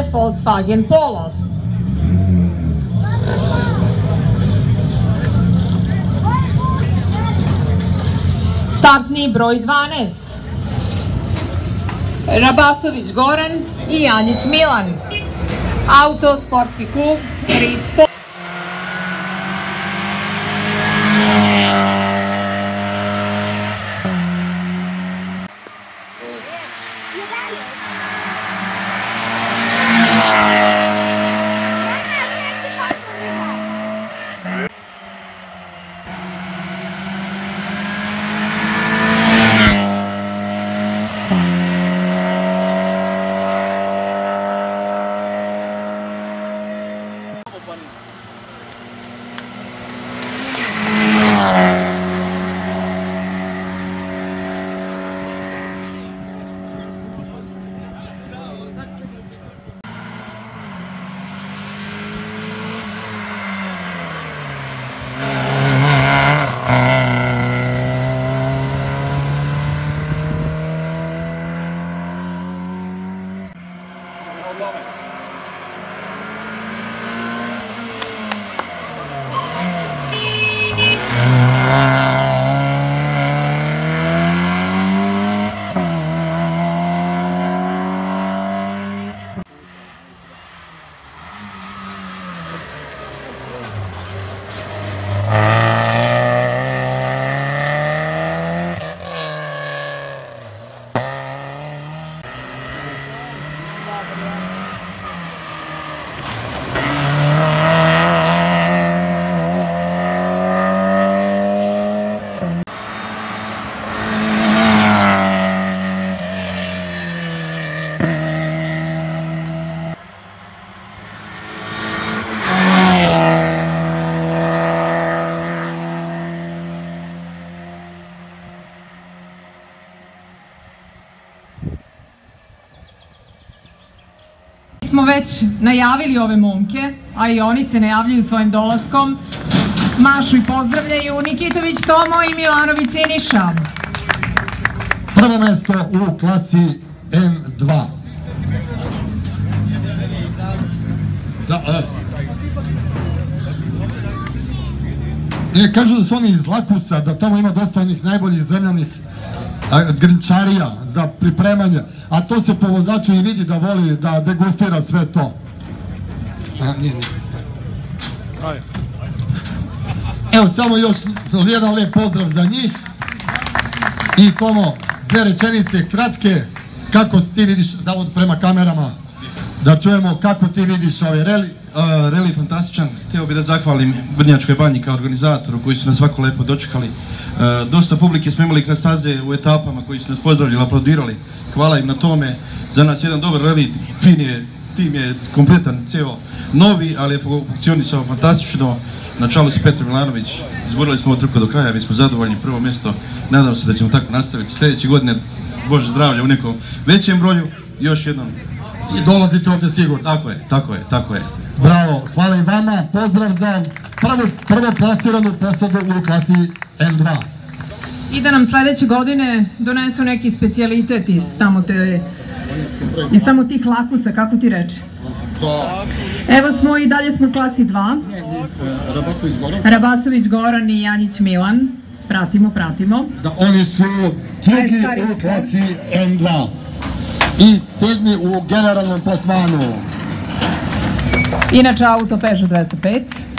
Volkswagen Polo. Startni broj 12. Rabasović Goran i Janjić Milan. Auto sportski klub Ritz. Smo već najavili ove momke, a i oni se najavljuju svojim dolaskom. Mašu i pozdravljaju Nikitović Tomo i Milanović Siniša. Prvo mesto u klasi M2. Kažu da su oni iz Lakusa, da tamo ima dosta onih najboljih zemljanih grinčarija za pripremanje, a to se po vozaču i vidi da voli da degustira sve to. Evo samo još jedan lijep pozdrav za njih. I Tomo, dve rečenice kratke, kako ti vidiš, zavod prema kamerama, da čujemo kako ti vidiš ovaj reli. Reli je fantastičan, htio bih da zahvalim Brnjačkoj banji kao organizatoru koji su nas svako lepo dočekali. Dosta publike smo imali kroz staze u etapama koji su nas pozdravljali, aplaudirali. Hvala im na tome, za nas jedan dobar reli, fin je, tim je kompletan, ceo novi, ali je funkcionisao fantastično. Na čelu s Petrom Milanović, izborili smo ovo trku do kraja, mi smo zadovoljni, prvo mjesto, nadam se da ćemo tako nastaviti sljedeće godine, Bože zdravlja u nekom većem broju, još jednom. I dolazite ovdje sigurno. Tako je. Bravo, hvala i vama, pozdrav za prvo plasiranu posadu u klasi M2. I da nam sljedeće godine donesu neki specijalitet iz tamo tih Lakusa, kako ti reče? Evo smo i dalje smo u klasi 2. Rabasović Goran i Janjić Milan. Pratimo. Da, oni su drugi u klasi M2 i sedmi u generalnom plasmanu. Inače auto Peugeot 205.